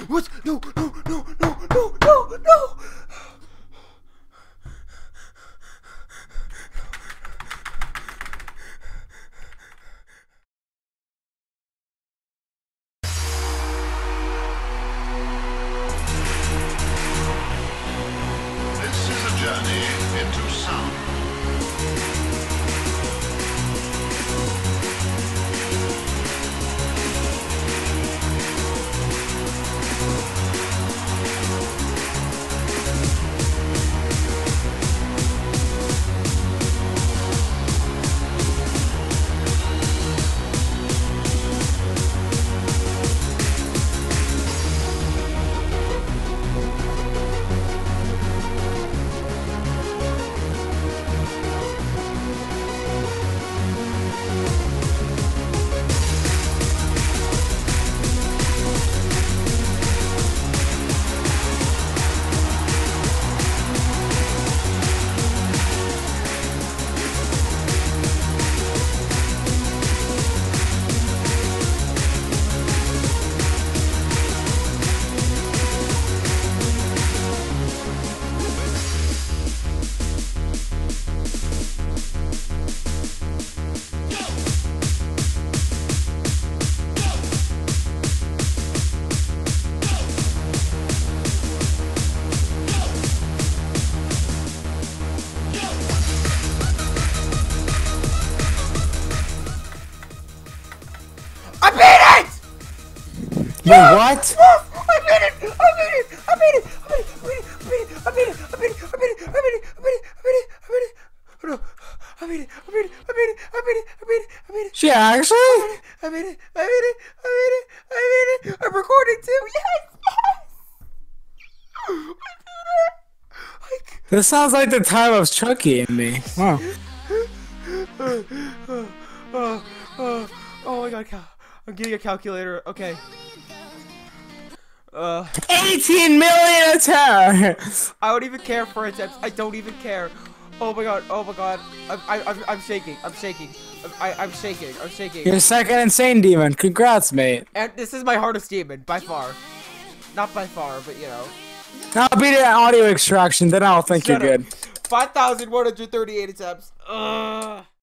What? No, no, no, no, no, no, no! This is a journey into sound. I made it! You what? I made it! I made it! I made it! I made it! I made it! I made it! I made it! I made it! I made it! I made it! I made it! Oh no! I made it! I made it! I made it! I made it! I made it! I made it! She actually? I made it! I made it! I made it! I made it! I'm recording too! Yes! Yes! I did it! This sounds like the time of Chucky and me. Wow. Oh my god, I'm getting a calculator. Okay. 18 million attempts! I don't even care for attempts. I don't even care. Oh my god. Oh my god. I'm shaking. I'm shaking. I'm shaking. I'm shaking. You're second insane demon. Congrats, mate. And this is my hardest demon by far. Not by far, but you know. I'll beat it at audio extraction, then I'll think you're good. 5,138 attempts.